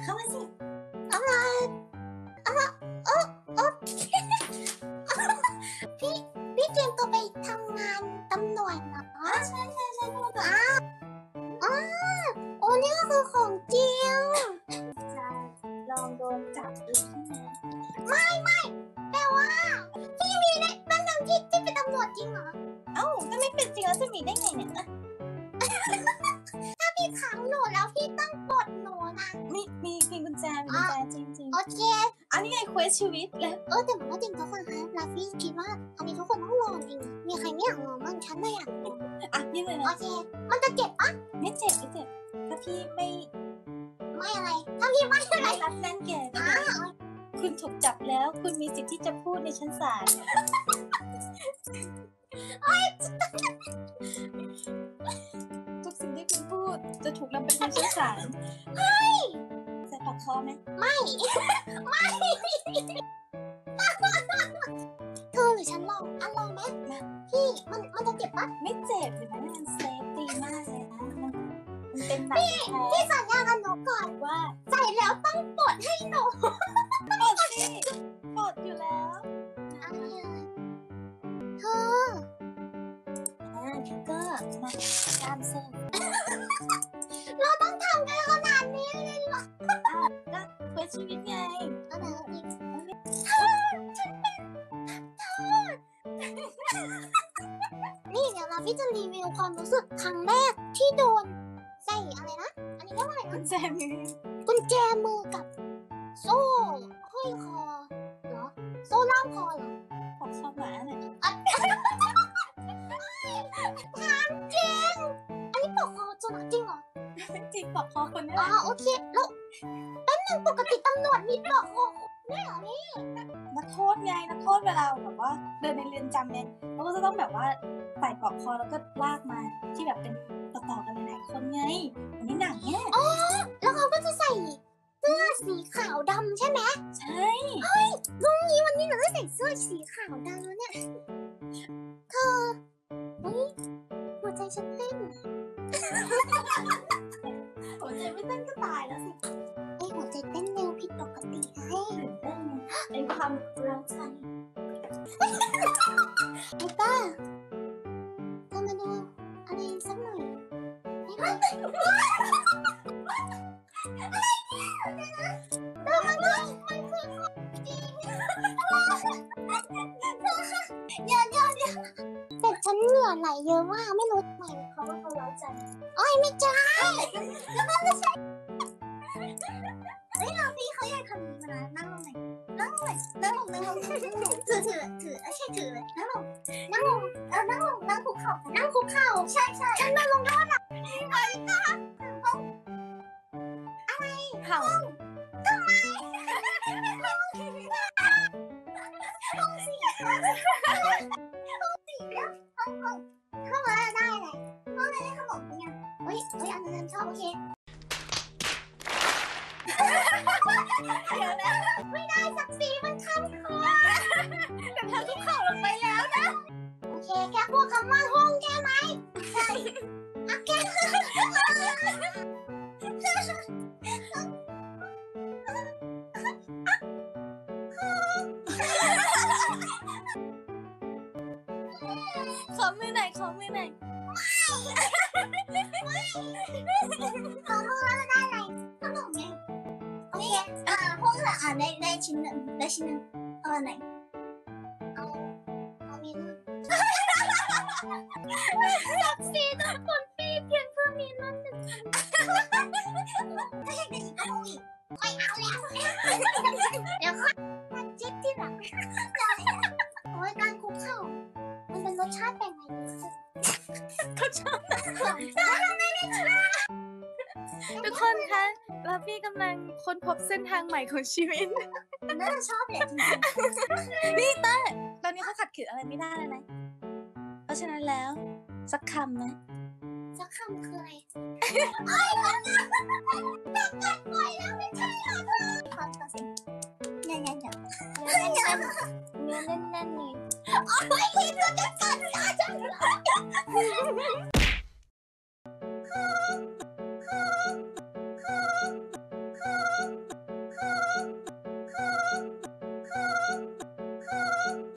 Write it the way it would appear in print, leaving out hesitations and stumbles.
เข้ามาสิเอามาเอามาโอ้พี่เตรียมตัวไปทำงานตำรวจเหรอใช่พูดต่อโอ้นี่ก็คือของจริงจะลองโดนจับดูใช่ไหมไม่แต่ว่าพี่มีในบ้านดังที่เป็นตำรวจจริงเหรอถ้าไม่เป็นจริงแล้วจะมีได้ไงเนี่ยถ้าพี่ขังหนูแล้วพี่ต้องปลดหนูนะมีกุญแจจริงโอเคอันนี้ไงเควสชีวิตแล้วแต่มันก็จริงทุกคนคะลาฟี่คิดว่าอันนี้ทุกคนต้องลองจริงมีใครไม่อยากลองบ้างฉันไม่อยากลองยื่นเลยนะโอเคมันจะเจ็บปะไม่เจ็บถ้าพี่ไม่อะไรถ้าพี่ไม่อะไรรัดแน่นแก่คุณถูกจับแล้วคุณมีสิทธิ์ที่จะพูดในชั้นศาลทุกสิ่งที่คุณพูดจะถูกนำไปในชั้นศาลใส่ปากคอไหมไม่เธอหรือฉันลองลองไหมพี่มันจะเจ็บปะไม่เจ็บเลยนะมันเซฟดีมากเลยนะมันเป็นแบบพี่สัญญากับหนูก่อนว่าใส่แล้วต้องปลดให้หนูปลดสิปลดอยู่แล้วเธอก็มาตามเส้นเราต้องทำกันขนาดนี้เลยเหรอก็เพื่อชีวิตไงอะไรอีกนี่เดี๋ยวเราพี่จะรีวิวความรู้สึกครั้งแรกที่โดนใส่อะไรนะอันนี้เรียกว่าอะไรนะกุญแจมือกับโซ่ห้อยคอเหรอโซ่ล่ามคอเหรอของชาวหมาเนี่ยถามจริงอันนี้ปอกคอจริงเหรอจริงปอกคอคนนี้โอเคแล้วแป๊บนึงปกติตำรวจมีปอกคอไม่เหรอนี่นักโทษไงนักโทษเวลาแบบว่าเดินในเรือนจำเนี่ยเขาก็จะต้องแบบว่าใส่ปอกคอแล้วก็ลากมาที่แบบเป็นต่อกันหลายๆคนไงอันนี้หนังเนี่ยแล้วเขาก็จะใส่เสื้อสีขาวดำใช่ไหมใช่เฮ้ยลุงนี้วันนี้เราได้ใส่เสื้อสีขาวดำแล้วเนี่ยเธอหัวใจฉันเต้นหัวใจไม่เต้นก็ตายแล้วสิหัวใจเต้นเร็วผิดปกติไงเต้นเป็นความรักใจต้าเธอมาดูอะไรสักหน่อยไม่ได้มันคือของจริงแต่ฉันเหงื่อไหลเยอะมากไม่รู้ทำไมเขาว่าเขาเล้าใจไม่ใช่แล้วมันไม่ใช่เราพี่เขาอยากทำนี้มานั่งลงถือใช่ถือเลยนั่งลงนั่งคุกเข่าใช่ฉันนั่งลงด้วยนะอะไรเข่าทำไมห้องสี่แล้วเข้ามาได้เลยห้องนี้เขาบอกยังอันนั้นชอบโอเคไม่ได้สักสีมันคันคอแต่เธอคุกเข่าลงไปแล้วนะโอเคแค่พูดคำว่าห้องแค่ไหมใช่แค่ขอมือไหนขอมือแล้วจะได้อะไรขนมไงโอเคพวกเราได้ชิ้นหนึ่งไหนเอามีนุ่นสักสีทุกคนปีเพียงเพื่อมีนุ่นถ้าอยากได้อีกก็เอาอีกค่อยเอาแล้วเดี๋ยวค่อยมาจิ๊บที่หลังการคุกเข่ามันเป็นรสชาติแบบไหนเขาชอบทุกคนคะแล้วพี่กำลังค้นพบเส้นทางใหม่ของชีวิตน่าชอบแหละจริงๆนี่เต้ตอนนี้เขาขัดขืนอะไรไม่ได้เลยนะเพราะฉะนั้นแล้วสักคำนะสักคำคืออะไรมันกัดปล่อยแล้วไม่ใช่เหรอฟังสิเนื้อแน่นๆเลยโอ้ยเธอจะกัด